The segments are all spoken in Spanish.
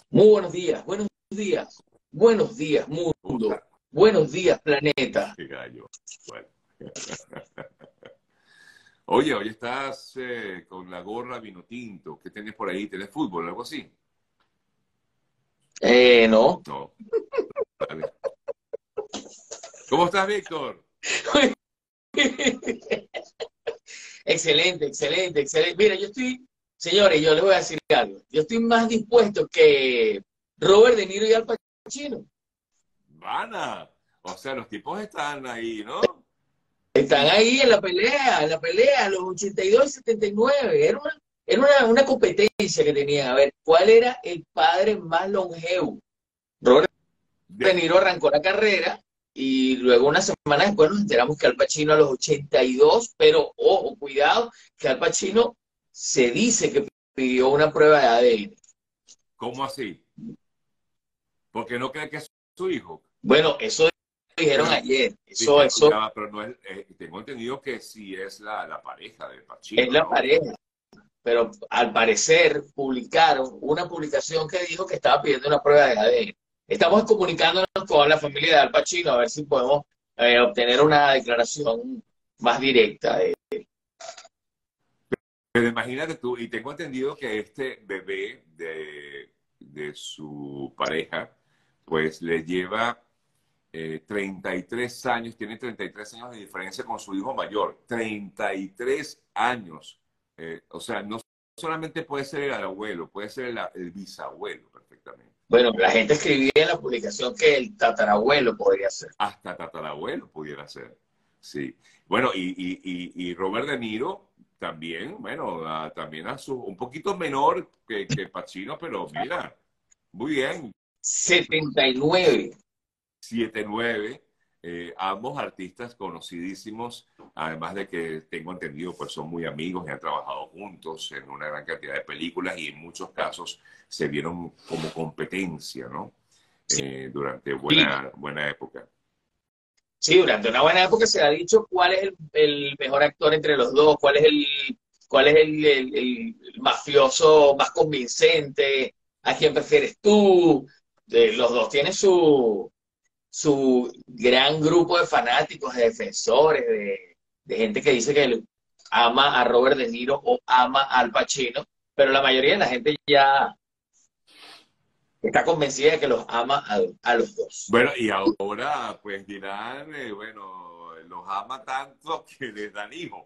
Muy buenos días, ¿Cómo mundo, está? buenos días, planeta. Qué gallo. Bueno. Oye, hoy estás con la gorra vino tinto. ¿Qué tienes por ahí? ¿Tienes fútbol o algo así? No. No. Vale. ¿Cómo estás, Víctor? Excelente, excelente, excelente. Mira, señores, yo les voy a decir algo. Yo estoy más dispuesto que Robert De Niro y Al Pacino. Vana. O sea, los tipos están ahí, ¿no? Están Y ahí en la pelea, los 82 y 79. Era una competencia que tenían. A ver, ¿cuál era el padre más longevo? Robert De de- Niro arrancó la carrera y luego una semana después nos enteramos que Al Pacino a los 82, pero ojo, cuidado, que Al Pacino se dice que pidió una prueba de ADN. ¿cómo así? Porque no cree que es su hijo. Bueno, eso dijeron Pero ayer, dijeron, ya eso va, pero no es, tengo entendido que sí es la pareja de es Pacino, la ¿no? pareja, pero al parecer publicaron una publicación que dijo que estaba pidiendo una prueba de ADN. Estamos comunicándonos con la familia de Al Pacino a ver si podemos obtener una declaración más directa. Pero imagínate tú, y tengo entendido que este bebé de su pareja, pues le lleva 33 años, tiene 33 años de diferencia con su hijo mayor. 33 años. O sea, no solamente puede ser el abuelo, puede ser el bisabuelo perfectamente. Bueno, la gente escribía en la publicación que el tatarabuelo podría ser. Hasta tatarabuelo pudiera ser. Sí. Bueno, y Robert De Niro también, bueno, también un poquito menor que Pacino, pero mira, muy bien, 79. 7'9", ambos artistas conocidísimos, además de que tengo entendido, pues son muy amigos y han trabajado juntos en una gran cantidad de películas y en muchos casos se vieron como competencia, ¿no? Durante Sí, buena época. sí, durante una buena época se ha dicho cuál es el mejor actor entre los dos, cuál es el mafioso más convincente, a quién prefieres tú. Los dos tienen su gran grupo de fanáticos, de defensores, de gente que dice que ama a Robert De Niro o ama al Pacino, pero la mayoría de la gente ya está convencida de que los ama a los dos. Bueno, y ahora pues dirán, bueno, los ama tanto que les dan hijos.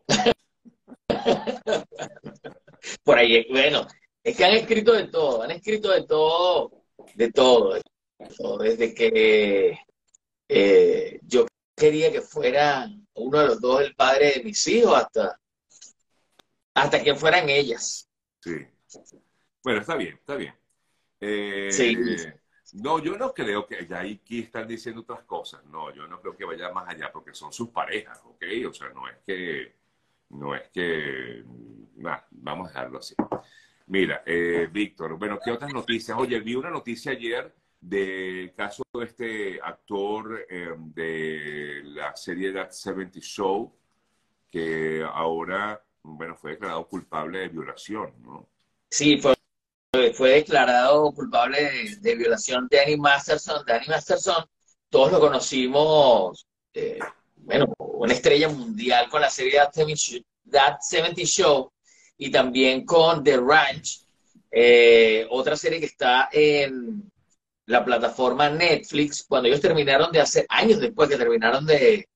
Por ahí, bueno, es que han escrito de todo, han escrito de todo, de todo, de todo, desde que yo quería que fuera uno de los dos el padre de mis hijos hasta que fueran ellas. Sí. Bueno, está bien, está bien. Sí, No, yo no creo que ya aquí están diciendo otras cosas. No, yo no creo que vaya más allá porque son sus parejas, ¿ok? O sea, no es que, vamos a dejarlo así. Mira, Víctor, bueno, ¿qué otras noticias? Oye, vi una noticia ayer del caso de este actor de la serie That 70 Show, que ahora, bueno, fue declarado culpable de violación, ¿no? sí, fue declarado culpable de violación de Danny Masterson. Danny Masterson, todos lo conocimos, bueno, una estrella mundial con la serie That 70 Show y también con The Ranch, otra serie que está en la plataforma Netflix, cuando ellos terminaron de hacer, años después que terminaron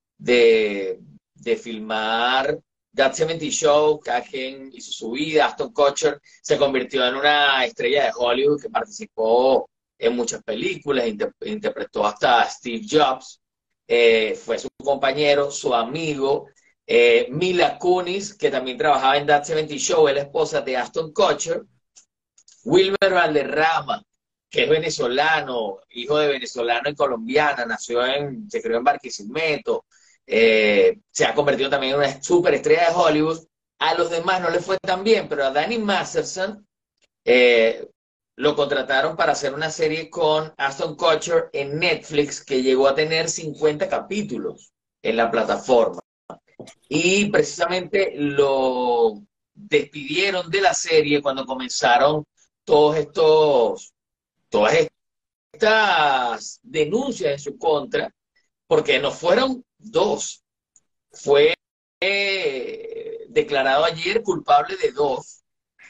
de filmar That 70 Show, cada quien hizo su vida, Aston Kutcher se convirtió en una estrella de Hollywood que participó en muchas películas, interpretó hasta a Steve Jobs, fue su compañero, su amigo, Mila Kunis, que también trabajaba en That 70 Show, es la esposa de Aston Kutcher, Wilmer Valderrama, que es venezolano, hijo de venezolano y colombiana, se crió en Barquisimeto, se ha convertido también en una superestrella de Hollywood. A los demás no le fue tan bien, pero a Danny Masterson eh, lo contrataron para hacer una serie con Aston Kutcher en Netflix que llegó a tener 50 capítulos en la plataforma. Y precisamente lo despidieron de la serie cuando comenzaron todos estos, todas estas denuncias en su contra, porque no fueron dos, fue declarado ayer culpable de dos.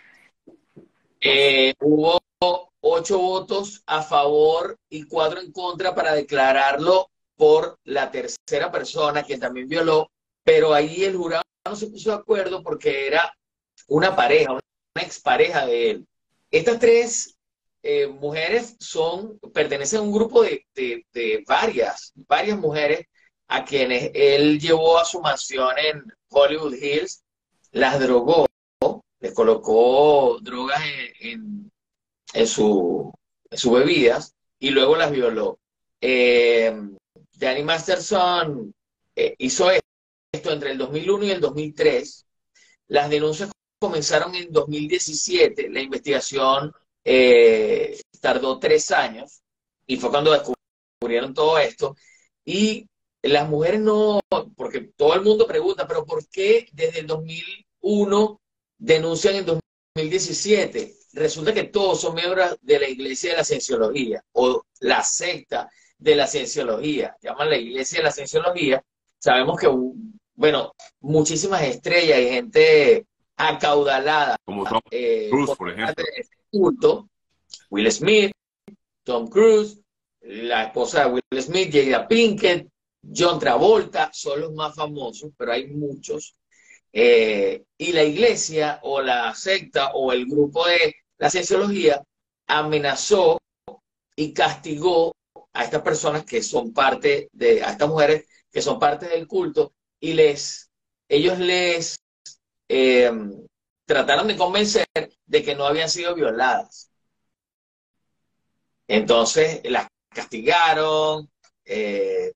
Hubo 8 votos a favor y 4 en contra para declararlo por la tercera persona que también violó, pero ahí el jurado no se puso de acuerdo porque era una pareja, una expareja de él. Estas tres mujeres pertenecen a un grupo de varias mujeres a quienes él llevó a su mansión en Hollywood Hills, las drogó, les colocó drogas en sus bebidas y luego las violó. Eh, Danny Masterson hizo esto entre el 2001 y el 2003. Las denuncias comenzaron en 2017. La investigación tardó 3 años y fue cuando descubrieron todo esto. Y las mujeres no, porque todo el mundo pregunta, pero ¿por qué desde el 2001 denuncian en 2017? Resulta que todos son miembros de la Iglesia de la Cienciología o la secta de la Cienciología. Llaman la Iglesia de la Cienciología. Sabemos que, bueno, muchísimas estrellas y gente acaudalada Como Tom Cruise, por por parte ejemplo. de este culto. Will Smith, Tom Cruise, la esposa de Will Smith, Jada Pinkett, John Travolta, son los más famosos, pero hay muchos. Y la iglesia o la secta o el grupo de la cienciología amenazó y castigó a estas personas que son a estas mujeres que son parte del culto y ellos les eh, trataron de convencer de que no habían sido violadas. Entonces las castigaron. Eh,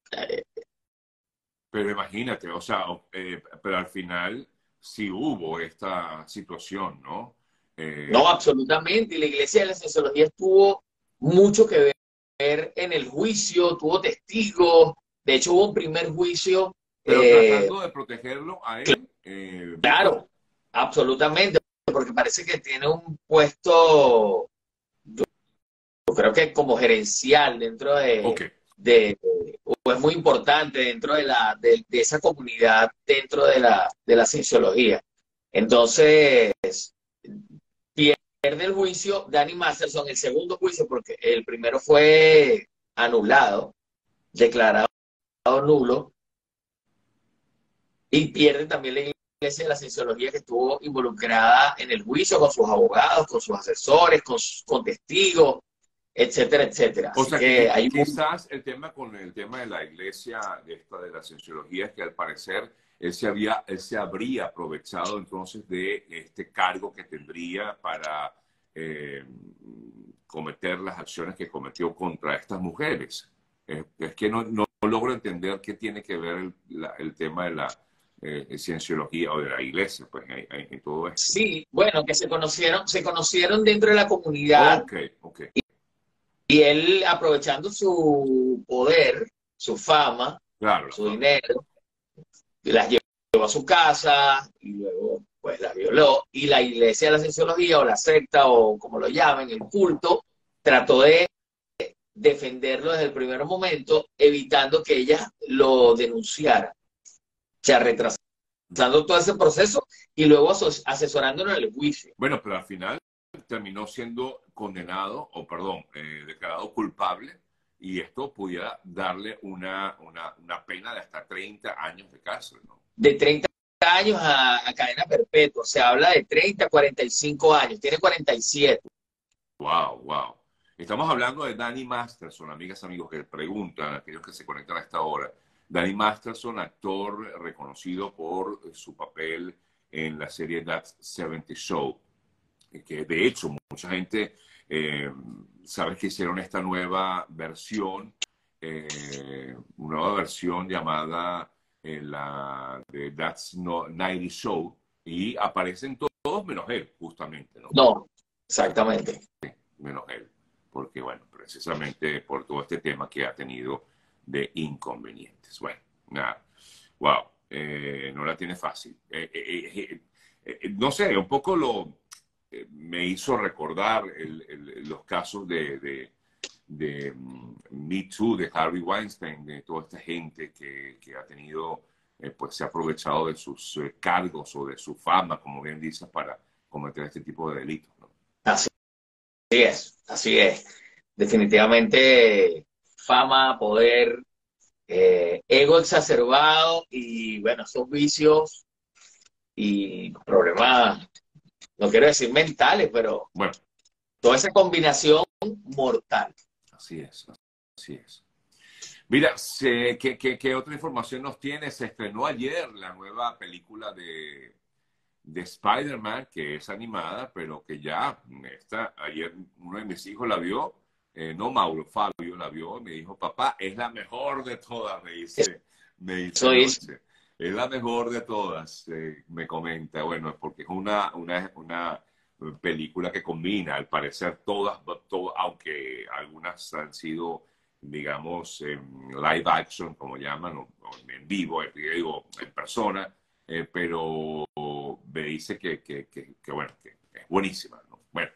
Pero imagínate, o sea, pero al final sí hubo esta situación, ¿no? no, Eh, absolutamente. Y la iglesia de la cienciología tuvo mucho que ver en el juicio, tuvo testigos. De hecho, hubo un primer juicio. pero tratando de protegerlo a él, Víctor. Claro, absolutamente, porque parece que tiene un puesto, yo creo que como gerencial dentro Ok. de o es muy importante dentro de esa comunidad, dentro de la cienciología. Entonces, pierde el juicio Danny Masterson, el segundo juicio, porque el primero fue anulado, declarado nulo, y pierde también la iglesia de la cienciología que estuvo involucrada en el juicio con sus abogados, con sus asesores, con testigos, etcétera, etcétera. O Así sea, que hay quizás el tema con el tema de la iglesia, de la cienciología, es que al parecer él se habría aprovechado entonces de este cargo que tendría para eh, cometer las acciones que cometió contra estas mujeres. Es que no logro entender qué tiene que ver el tema de la cienciología o de la iglesia, pues, en todo esto. sí, bueno, que se conocieron dentro de la comunidad Ok, ok. y él aprovechando su poder, su fama, Claro, la su fama. dinero, las llevó a su casa y luego pues las violó. Y la iglesia de la cienciología o la secta o como lo llamen, el culto, trató de defenderlo desde el primer momento, evitando que ella lo denunciara. O sea, retrasando todo ese proceso y luego asesorándolo en el juicio. Bueno, pero al final terminó siendo condenado, o perdón, declarado culpable, y esto pudiera darle una pena de hasta 30 años de cárcel, ¿no? De 30 años a cadena perpetua. Se habla de 30 a 45 años. Tiene 47. Wow, wow. Estamos hablando de Danny Masterson, amigas, amigos que preguntan, aquellos que se conectan a esta hora. Danny Masterson, actor reconocido por su papel en la serie That 70 Show, que de hecho mucha gente sabe que hicieron esta nueva versión, una nueva versión llamada la de That's 90 Show, y aparecen todos menos él, justamente, ¿no? No, exactamente. Menos él, porque bueno, precisamente por todo este tema que ha tenido de inconvenientes. Bueno, nada, wow, no la tiene fácil. No sé, un poco me hizo recordar los casos de Me Too, de Harvey Weinstein, de toda esta gente que ha tenido, pues se ha aprovechado de sus cargos o de su fama, como bien dices, para cometer este tipo de delitos, ¿no? Así es, así es. Definitivamente fama, poder, ego exacerbado y bueno, esos vicios y problemas, no quiero decir mentales, pero Bueno, toda esa combinación mortal. así es, así es. Mira, ¿qué otra información nos tiene? Se estrenó ayer la nueva película de Spider-Man, que es animada, pero que ya ayer uno de mis hijos la vio, no Mauro, Fabio la vio y me dijo, papá, es la mejor de todas, me dice Eso es, anoche. Es la mejor de todas, me comenta. Bueno, es porque es una película que combina, al parecer, aunque algunas han sido, digamos, live action, como llaman, o en vivo, digo, en persona, pero me dice que bueno, que es buenísima, ¿no? Bueno,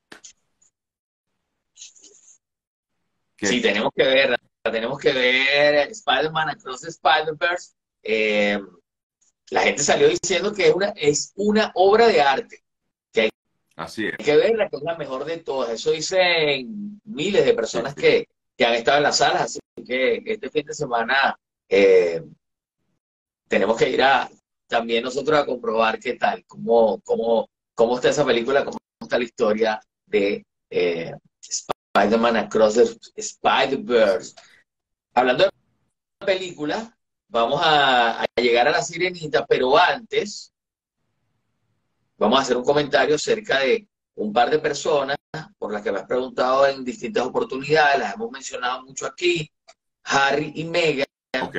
sí, que tenemos que ver Spider-Man Across the Spider-Verse. La gente salió diciendo que es una obra de arte, que hay así es, que verla, que es la mejor de todas. Eso dicen miles de sí, personas sí. que han estado en las salas, así que este fin de semana eh, tenemos que ir también nosotros a comprobar qué tal, cómo está esa película, cómo está la historia de Spider-Man Across the Spider-Verse. Hablando de películas, vamos a llegar a La Sirenita, pero antes vamos a hacer un comentario acerca de un par de personas por las que me has preguntado en distintas oportunidades, las hemos mencionado mucho aquí, Harry y Meghan. Ok,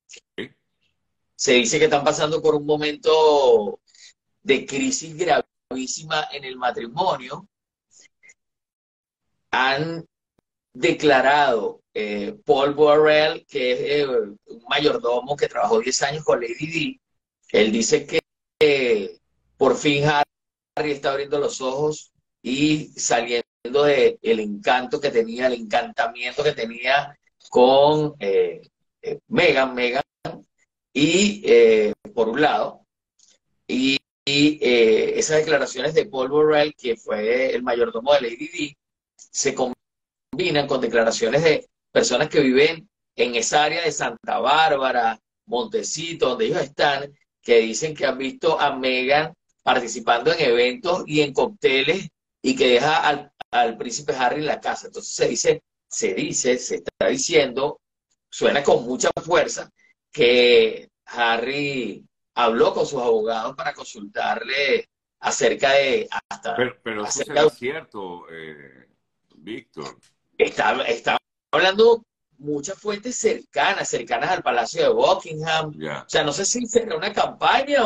Se dice que están pasando por un momento de crisis gravísima en el matrimonio. Han declarado Paul Burrell, que es un mayordomo que trabajó 10 años con Lady Di. Él dice que por fin Harry está abriendo los ojos y saliendo del encanto que tenía, el encantamiento que tenía con Meghan, y por un lado, y esas declaraciones de Paul Burrell, que fue el mayordomo de Lady Di, se combinan con declaraciones de personas que viven en esa área de Santa Bárbara, Montecito, donde ellos están, que dicen que han visto a Meghan participando en eventos y en cócteles y que deja al príncipe Harry en la casa. Entonces se está diciendo, suena con mucha fuerza, que Harry habló con sus abogados para consultarle acerca de pero eso acerca será de cierto, Víctor, está hablando muchas fuentes cercanas al Palacio de Buckingham. O ya. sea, no sé si será una campaña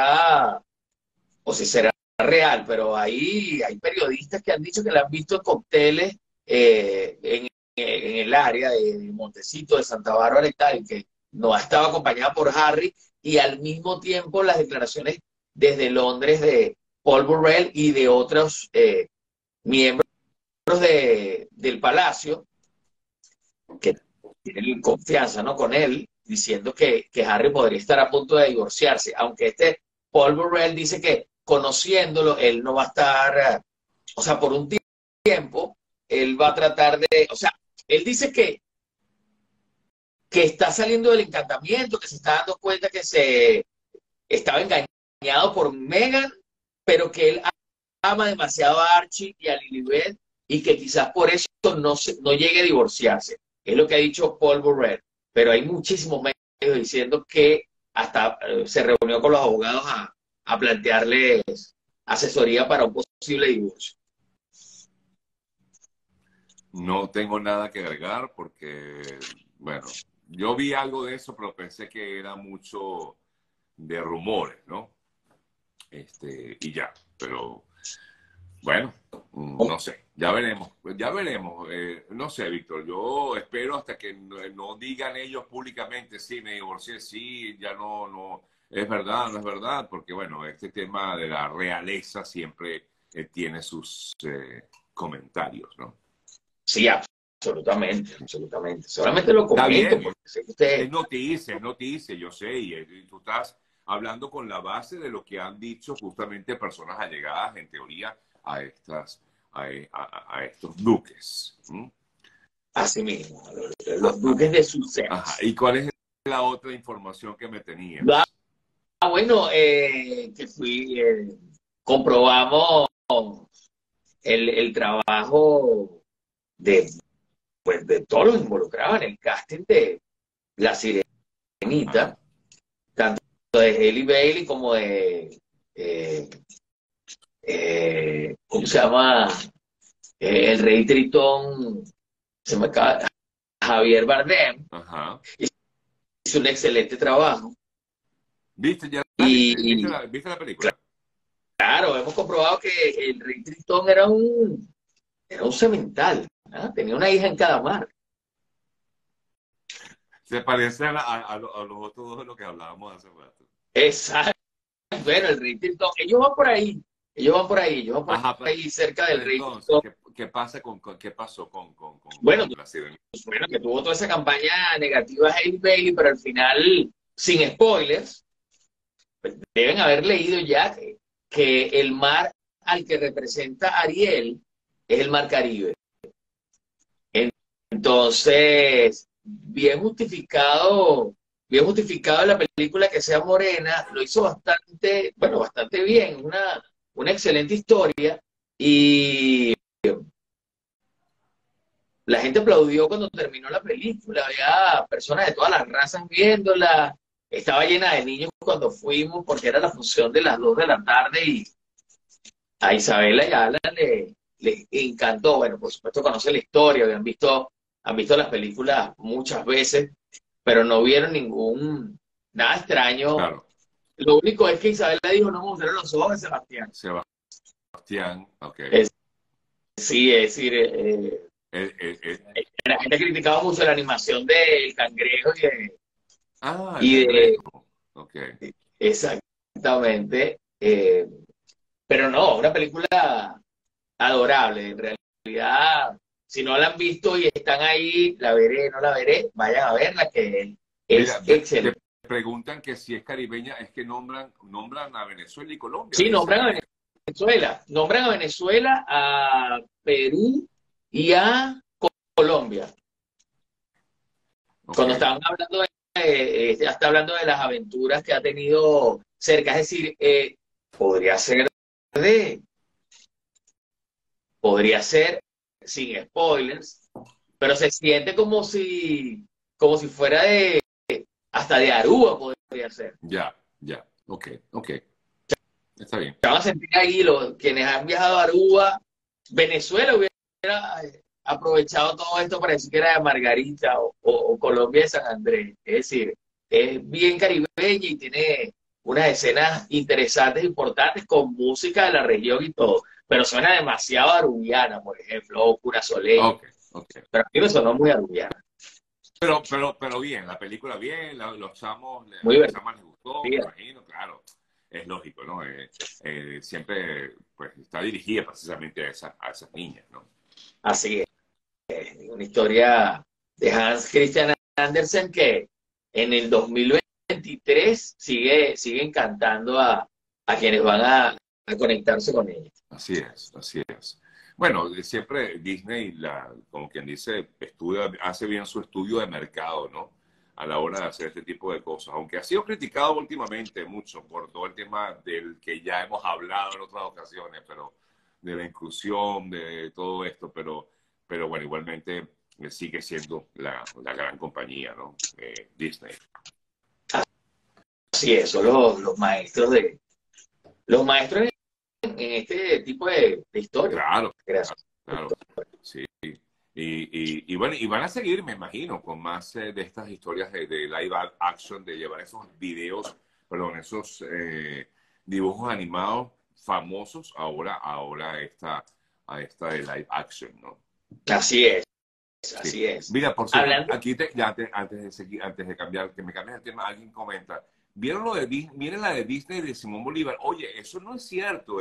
o si será real, pero ahí hay periodistas que han dicho que la han visto en cócteles en el área de Montecito, de Santa Bárbara y tal, y que no ha estado acompañada por Harry, y al mismo tiempo las declaraciones desde Londres de Paul Burrell y de otros miembros del Palacio que tienen confianza, ¿no?, con él, diciendo que Harry podría estar a punto de divorciarse, aunque Paul Burrell dice que conociéndolo, él no va a estar, o sea, por un tiempo, él va a tratar o sea, él dice que está saliendo del encantamiento, que se está dando cuenta que se estaba engañado por Meghan, pero que él ama demasiado a Archie y a Lilibet y que quizás por eso no llegue a divorciarse. Es lo que ha dicho Paul Burrell. Pero hay muchísimos medios diciendo que hasta se reunió con los abogados a plantearles asesoría para un posible divorcio. No tengo nada que agregar porque, bueno, yo vi algo de eso, pero pensé que era mucho de rumores, ¿no? Y ya, pero bueno, no sé, ya veremos. No sé, Víctor, yo espero hasta que no digan ellos públicamente, sí, me divorcié, sí, ya no, es verdad, no es verdad, porque bueno, este tema de la realeza siempre tiene sus comentarios, ¿no? Sí, absolutamente, absolutamente. Solamente lo Está comento bien, porque sé que usted... es noticia, yo sé, y tú estás hablando con la base de lo que han dicho justamente personas allegadas, en teoría, a a estos duques. ¿Mm? Así mismo, los duques de Ajá. Sussex. ¿Y cuál es la otra información que me tenías? Bueno, que comprobamos el trabajo de, pues, de todos los involucrados en el casting de La Ajá. Sirenita, tanto de Hailey Bailey como de, eh, ¿cómo se llama? El Rey Tritón, se me acaba, Javier Bardem, Ajá. hizo un excelente trabajo. ¿Viste? ¿Ya la viste? Y ¿Viste la película? claro, hemos comprobado que el Rey Tritón era un semental, ¿ah? Tenía una hija en cada mar. Se parece a los otros dos de lo que hablábamos hace rato. Exacto. Bueno, el Rey Tritón, ellos van por ahí, ellos van por Ajá, ahí cerca del pero Rey entonces, Tritón. ¿qué pasa qué pasó Bueno, con la sirenita? bueno, que tuvo toda esa campaña negativa a Hailey Bailey, pero al final, sin spoilers, pues, deben haber leído ya que el mar al que representa Ariel es el mar Caribe. Entonces, bien justificado en la película que sea morena, lo hizo bastante, bueno, bastante bien, una excelente historia y la gente aplaudió cuando terminó la película, había personas de todas las razas viéndola, estaba llena de niños cuando fuimos porque era la función de las 2 de la tarde y a Isabela y a Alan le encantó. Bueno, por supuesto conoce la historia, han visto las películas muchas veces, pero no vieron nada extraño. Claro, Lo único es que Isabela dijo, no me gustaron los ojos de Sebastián. Sebastián, ok. Sí, es decir, Eh, eh, eh, la gente criticaba mucho la animación del cangrejo el y de cangrejo, ok. exactamente, pero no, una película adorable. En realidad, si no la han visto y están ahí, la veré, no la veré, vayan a verla, que es Mira, te excelente. preguntan que si es caribeña, es que nombran a Venezuela y Colombia, Sí, dicen ahí. nombran a Venezuela, a Perú y a Colombia. Ok, Cuando estaban hablando ya está hablando de las aventuras que ha tenido cerca, es decir, podría ser de, podría ser sin spoilers, pero se siente como si fuera hasta de Aruba podría ser. ya, ok, ok, está bien. Se van a sentir ahí quienes han viajado a Aruba. Venezuela hubiera aprovechado todo esto para decir que era de Margarita o Colombia de San Andrés. Es decir, es bien caribeña y tiene unas escenas interesantes, importantes, con música de la región y todo. Pero suena demasiado arubiana, por ejemplo, o Cura Soleil. Ok, ok. Pero a mí me sonó muy arubiana. Pero bien, la película bien, los chamos, a Muy las divertida. chamas les gustó, me imagino, claro, es lógico, ¿no? Siempre, pues, está dirigida precisamente a esas niñas, ¿no? Así es. Una historia de Hans Christian Andersen que en el 2023 sigue encantando a quienes van a conectarse con ella. Así es, así es. Bueno, siempre Disney, como quien dice, hace bien su estudio de mercado, ¿no? A la hora de hacer este tipo de cosas. Aunque ha sido criticado últimamente mucho por todo el tema del que ya hemos hablado en otras ocasiones, pero de la inclusión, de todo esto, pero bueno, igualmente sigue siendo la gran compañía, ¿no? Disney. Así es, son los maestros en este tipo de historia, Claro, creación. claro, sí. Y bueno, y van a seguir, me imagino, con más de estas historias de live action, de llevar esos videos, perdón, esos dibujos animados famosos ahora a esta de live action, ¿no? Así es, Sí. así es. Mira, por cierto, Hablando, aquí ya antes de seguir, antes de cambiar, que me cambies el tema, alguien comenta, ¿vieron miren la de Disney de Simón Bolívar? Oye, eso no es cierto,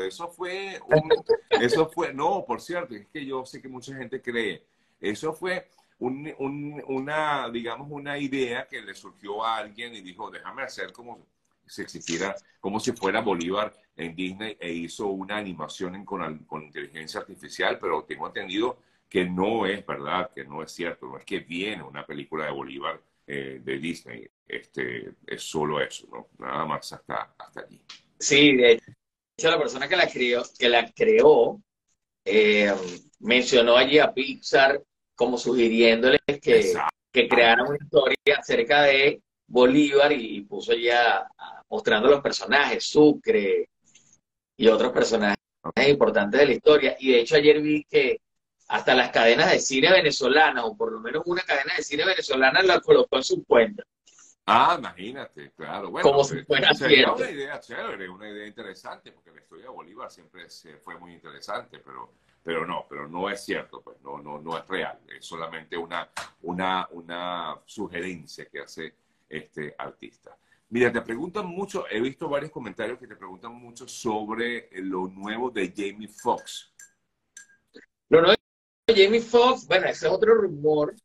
no, por cierto, es que yo sé que mucha gente cree, eso fue una, digamos, una idea que le surgió a alguien y dijo, déjame hacer como si existiera, como si fuera Bolívar en Disney e hizo una animación con inteligencia artificial, pero tengo entendido que no es verdad, que no es cierto, no es que viene una película de Bolívar de Disney, es solo eso, ¿no? Nada más hasta allí. Sí, de hecho la persona que la creó eh, mencionó allí a Pixar como sugiriéndoles que crearan Exacto. una historia acerca de Bolívar y puso ya mostrando los personajes, Sucre y otros personajes importantes de la historia. Y de hecho ayer vi que hasta las cadenas de cine venezolanas, o por lo menos una cadena de cine venezolana, la colocó en su cuenta, Ah, imagínate, claro. como Bueno, si fuera sería cierto. una idea chévere, una idea interesante, porque la historia de Bolívar siempre fue muy interesante, pero no es cierto, pues no es real. Es solamente una sugerencia que hace este artista. Mira, te preguntan mucho, he visto varios comentarios que te preguntan mucho sobre lo nuevo de Jamie Foxx. Lo nuevo de Jamie Foxx, bueno, ese es otro rumor.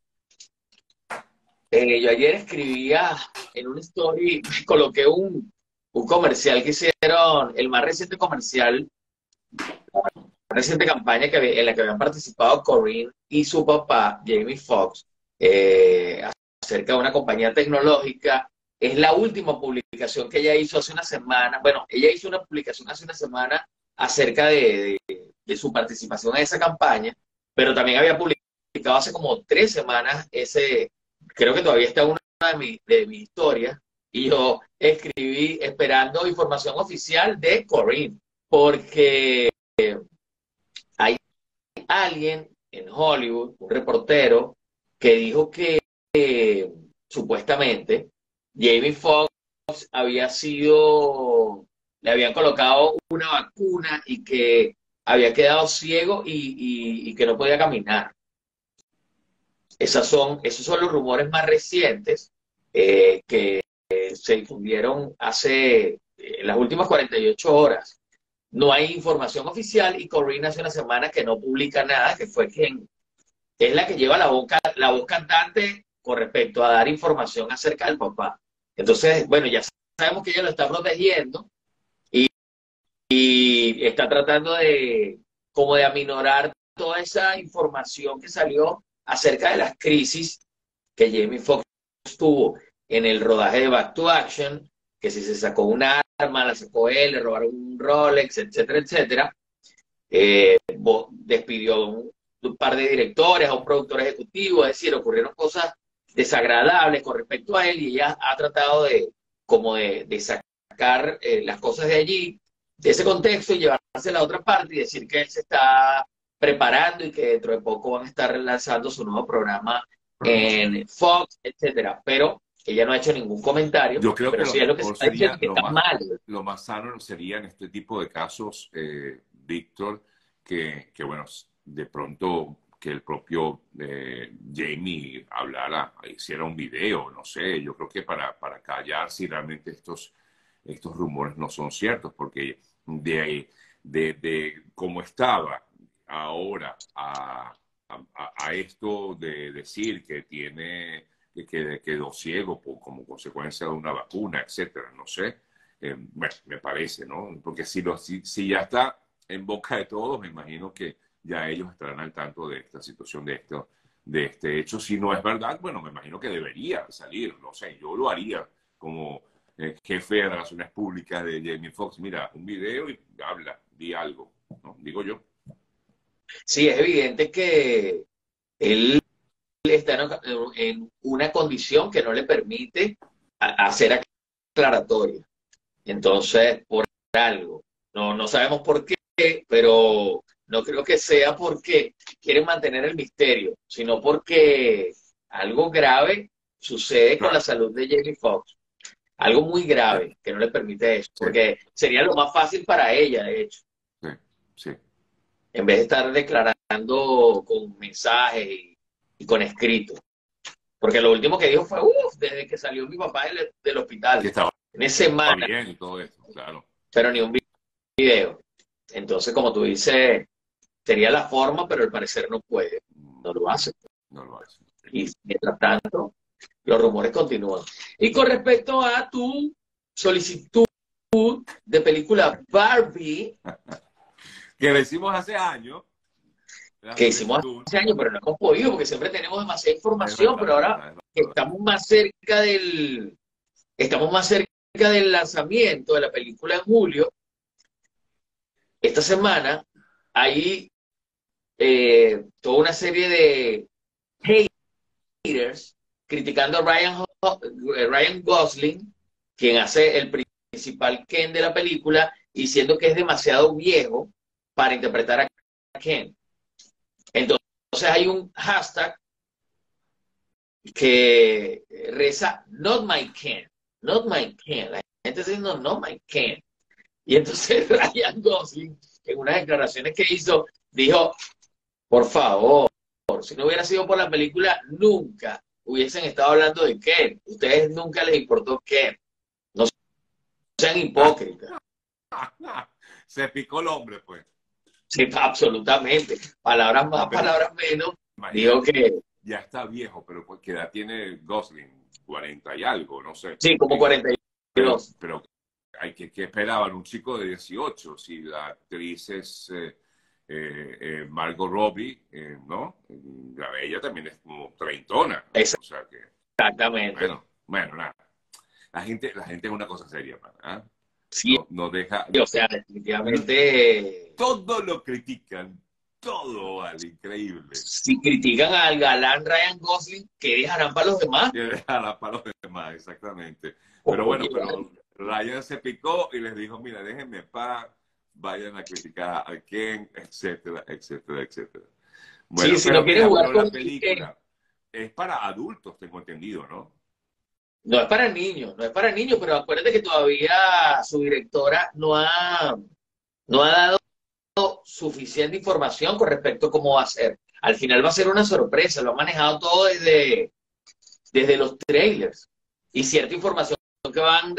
Yo ayer escribía en una story, coloqué un comercial que hicieron, el más reciente comercial, la reciente campaña en la que habían participado Corinne y su papá, Jamie Foxx, eh, acerca de una compañía tecnológica. Es la última publicación que ella hizo hace una semana. Bueno, ella hizo una publicación hace una semana acerca de su participación en esa campaña, pero también había publicado hace como 3 semanas creo que todavía está una de mis historias, y yo escribí esperando información oficial de Corinne, porque hay alguien en Hollywood, un reportero, que dijo que supuestamente Jamie Foxx había sido, le habían colocado una vacuna y que había quedado ciego y que no podía caminar. Esos son los rumores más recientes que se difundieron en las últimas 48 horas. No hay información oficial y Corinne hace una semana que no publica nada, que fue quien es la que lleva la voz cantante con respecto a dar información acerca del papá. Entonces, bueno, ya sabemos que ella lo está protegiendo y está tratando como de aminorar toda esa información que salió acerca de las crisis que Jamie Foxx tuvo en el rodaje de Back to Action, que si se sacó un arma, la sacó él, le robaron un Rolex, etcétera, etcétera. Despidió a un par de directores, a un productor ejecutivo, es decir, ocurrieron cosas desagradables con respecto a él y ella ha tratado de sacar las cosas de allí, de ese contexto y llevarse a la otra parte y decir que él se está preparando y que dentro de poco van a estar lanzando su nuevo programa en Fox, etcétera. Pero ella no ha hecho ningún comentario, Yo creo que pero sí lo es lo que se mejor está diciendo sería, que está mal. lo más sano sería en este tipo de casos, Víctor, bueno, de pronto que el propio Jamie hablara, hiciera un video, no sé, yo creo que para callar si realmente estos rumores no son ciertos, porque de cómo estaba ahora a esto de decir que que quedó ciego como consecuencia de una vacuna, etcétera, no sé. Bueno, me parece, ¿no? Porque si ya está en boca de todos, me imagino que ya ellos estarán al tanto de esta situación, de este hecho. Si no es verdad, bueno, me imagino que debería salir, no sé, yo lo haría como jefe de relaciones públicas de Jamie Foxx. Mira, un video y habla, di algo, ¿no? Digo yo. Sí, es evidente que él está en una condición que no le permite hacer aclaratoria. Entonces, por algo. No sabemos por qué, pero no creo que sea porque quieren mantener el misterio, sino porque algo grave sucede con la Claro, salud de Jamie Foxx. Algo muy sí, grave que no le permite eso, sí, porque sería lo más fácil para ella, de hecho, sí, sí. en vez de estar declarando con mensajes y con escritos. Porque lo último que dijo fue, uff, desde que salió mi papá del Que hospital. estaba Tienes Está semana, bien y todo eso, claro. pero ni un video. Entonces, como tú dices, sería la forma, pero al parecer no puede, Mm, no lo hace. no lo hace. Y mientras tanto, los rumores continúan. Y con respecto a tu solicitud de película Barbie, Que lo hicimos hace años, la que hicimos solicitud. hace años, pero no hemos podido porque siempre tenemos demasiada Es información, pero verdad, es ahora verdad, es verdad. estamos más cerca del lanzamiento de la película en julio. Esta semana hay toda una serie de haters criticando a Ryan Gosling, quien hace el principal Ken de la película, diciendo que es demasiado viejo para interpretar a Ken. Entonces hay un hashtag que reza Not My Ken, Not My Ken. La gente está diciendo Not My Ken. Y entonces Ryan Gosling, en unas declaraciones que hizo, dijo, por favor, si no hubiera sido por la película, nunca hubiesen estado hablando de Ken. Ustedes nunca les importó Ken. No sean hipócritas. Se picó el hombre, pues. Sí, absolutamente. Palabras más, Pero palabras menos. Digo imagínate, que ya está viejo, pero pues, ¿qué edad tiene Gosling? 40 y algo, no sé. sí, como Digo, 42. pero hay que esperaban un chico de 18 si la actriz es Margot Robbie, ¿no? Ella también es como treintona, o sea que, Exactamente. bueno, nada. La gente es una cosa seria, man, ¿ah? Sí, No deja, o sea, definitivamente, todo lo critican, todo vale, increíble. si critican al galán Ryan Gosling, ¿qué dejarán para los demás? Y dejará para los demás, exactamente. Pero Oye, bueno, pero Ryan se picó y les dijo, mira, déjenme en paz, vayan a criticar a Ken, etcétera, etcétera, etcétera. sí, Bueno, si no pero quieres mira, jugar pero con la Ken, película es para adultos, tengo entendido, ¿no? no es para niños, no es para niños, pero acuérdate que todavía su directora no ha dado suficiente información con respecto a cómo va a ser. Al final va a ser una sorpresa, lo ha manejado todo desde los trailers y cierta información que van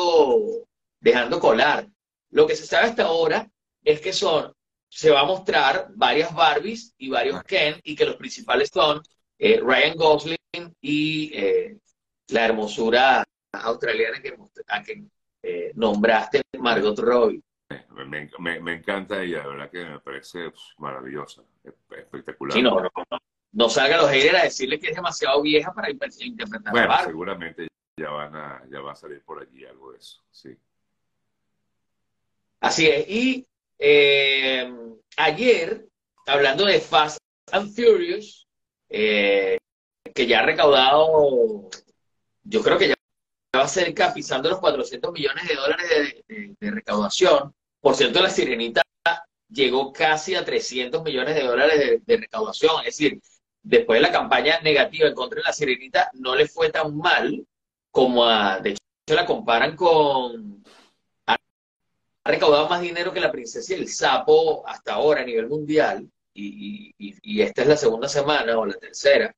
dejando colar. Lo que se sabe hasta ahora es que se va a mostrar varias Barbies y varios Ah, Ken y que los principales son Ryan Gosling y la hermosura australiana que nombraste, Margot Robbie. me encanta ella, de verdad que me parece maravillosa, Sí, espectacular. no salga los haters a decirle que es demasiado vieja para interpretar a Bueno, Barbie. seguramente ya va a salir por allí algo de eso, sí. Así es. Y eh, ayer, hablando de Fast and Furious, eh, que ya ha recaudado, yo creo que ya va cerca, pisando los 400 millones de dólares de recaudación. Por cierto, La Sirenita llegó casi a 300 millones de dólares de recaudación. Es decir, después de la campaña negativa en contra de La Sirenita, no le fue tan mal de hecho, se la comparan con ha recaudado más dinero que La Princesa y el Sapo hasta ahora a nivel mundial, y esta es la segunda semana o la tercera.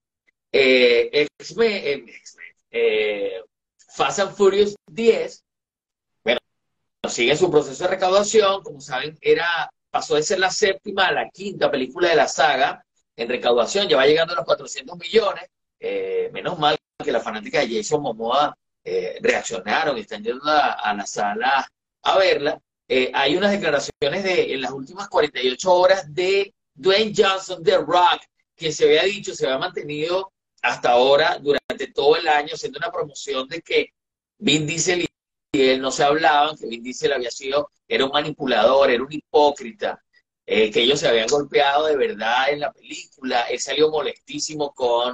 Fast and Furious 10, bueno, sigue su proceso de recaudación, como saben, pasó de ser la séptima a la quinta película de la saga en recaudación, ya va llegando a los 400 millones, menos mal que las fanáticas de Jason Momoa reaccionaron y están yendo a la sala a verla. Hay unas declaraciones en las últimas 48 horas de Dwayne Johnson, The Rock, que se había dicho, se había mantenido hasta ahora durante todo el año haciendo una promoción de que Vin Diesel y él no se hablaban, que Vin Diesel era un manipulador, era un hipócrita, que ellos se habían golpeado de verdad en la película. Él salió molestísimo con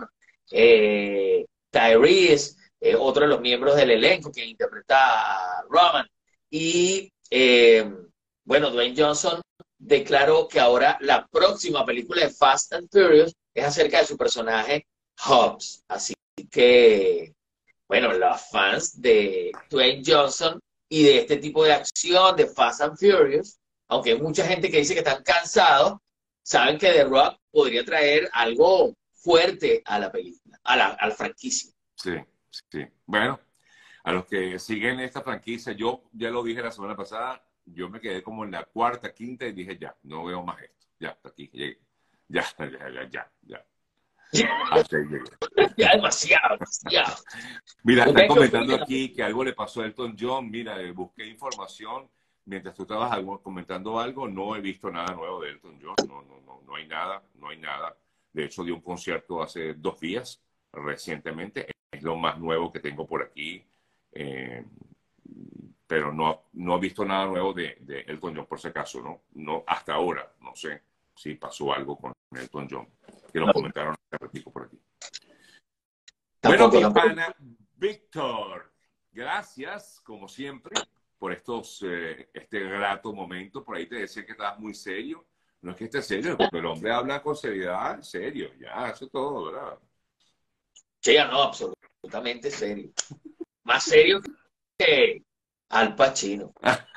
Tyrese, otro de los miembros del elenco que interpreta a Roman. Y bueno, Dwayne Johnson declaró que ahora la próxima película de Fast and Furious es acerca de su personaje Hobbs. Así que, bueno, los fans de Dwayne Johnson y de este tipo de acción de Fast and Furious, aunque hay mucha gente que dice que están cansados, saben que The Rock podría traer algo fuerte a la película, a la franquicia. Sí, sí. Bueno, A los que siguen esta franquicia, yo ya lo dije la semana pasada, yo me quedé como en la cuarta, quinta y dije, ya, no veo más esto. Ya, hasta aquí, llegué. Ya, ya. Hasta ahí llegué. Ya demasiado, demasiado. Mira, Yo están tengo comentando aquí que algo le pasó a Elton John. Mira, busqué información. Mientras tú estabas comentando algo, no he visto nada nuevo de Elton John. No hay nada, no hay nada. De hecho, dio un concierto hace 2 días, recientemente. Es lo más nuevo que tengo por aquí. Eh, pero no he visto nada nuevo de Elton John, por si acaso, ¿no? No, hasta ahora, no sé si pasó algo con Elton John, que lo comentaron hace ratito por aquí. Bueno, Tampoco, mi tampoco. pana Víctor, gracias, como siempre, por este grato momento. Por ahí te decía que estabas muy serio. No es que esté serio, porque el hombre habla con seriedad, en serio. Ya, eso es todo, ¿verdad? Sí, no, absolutamente serio. Más serio que Al Pacino.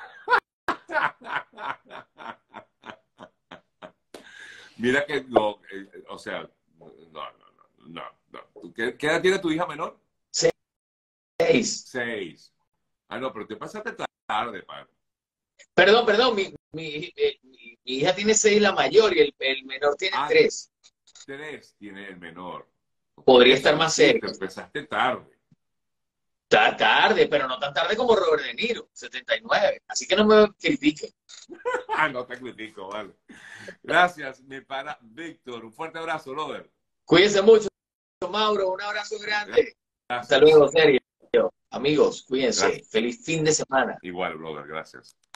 Mira que o sea, no. ¿Qué edad tiene tu hija menor? 6. 6. Ah, no, pero te pasaste tarde, padre. Perdón, mi hija tiene 6, la mayor, y el menor tiene Ah, 3. 3 tiene el menor. Por Podría estar eso, más sí, te cerca. empezaste tarde. Está tarde, pero no tan tarde como Robert De Niro, 79. Así que no me critiquen. Ah, no te critico, vale. Gracias, mi pana Víctor. Un fuerte abrazo, brother. Cuídense mucho, Mauro. Un abrazo grande. Hasta Gracias. luego, serio. Amigos, cuídense. Gracias. Feliz fin de semana. Igual, brother, gracias.